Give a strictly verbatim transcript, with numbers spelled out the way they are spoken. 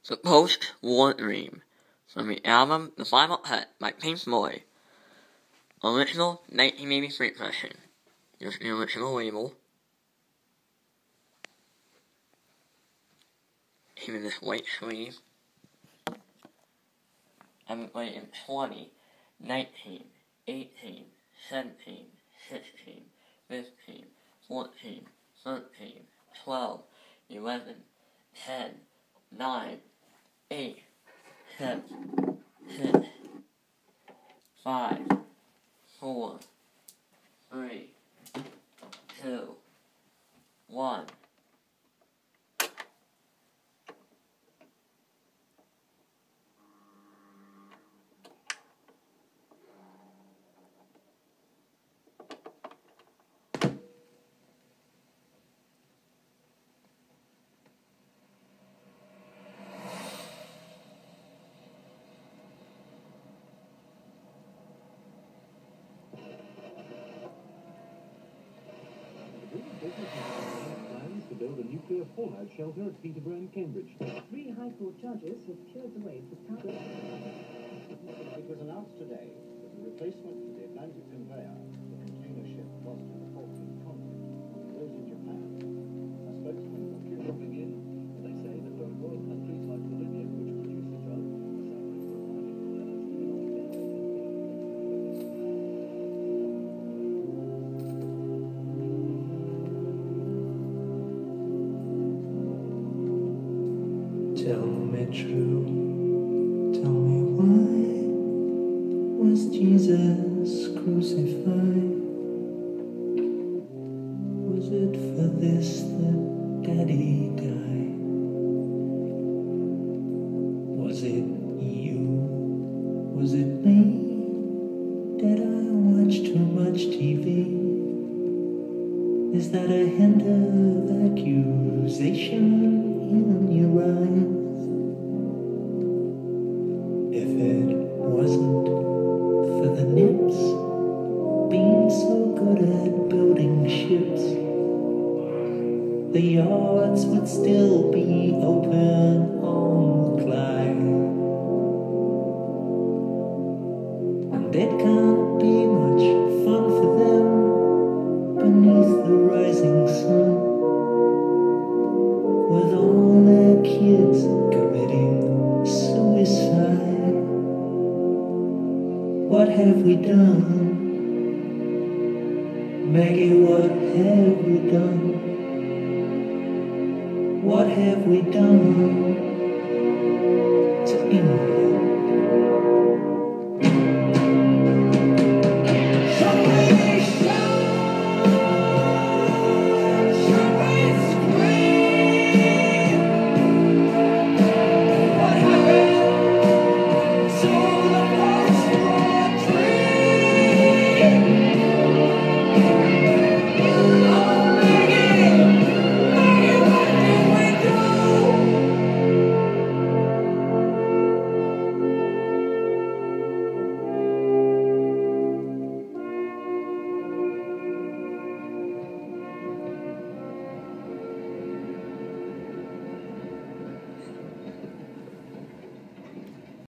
The Post-War Dream, from the album The Final Cut by Pink Floyd. Original nineteen eighty-three version. Here's the original label. Even this white sleeve. I'm playing in twenty, nineteen, eighteen, seventeen, sixteen, fifteen, fourteen, thirteen, twelve, eleven, ten, nine, eight, seven, six, five, four, three, two, one. Plans to build a nuclear fallout shelter at Peterborough and Cambridge. Three High Court judges have cleared the way for power. It was announced today that the replacement for the Atlantic conveyor, the container ship lost in the Falklands conflict, was in Japan. A spokesman for Cuba begin. They say that third world countries like Bolivia, which produce the drug, are suffering from Tell me true, tell me why was Jesus crucified? Was it for this that Daddy died? Was it you? Was it me? Did I watch too much T V? Is that a hint of accusation in your eyes? If it wasn't for the nips being so good at building ships, the yards would still be open on the Clyde. And it can't be much fun for them beneath the rising sun, with all their kids committing suicide. What have we done? Maggie, what have we done? What have we done?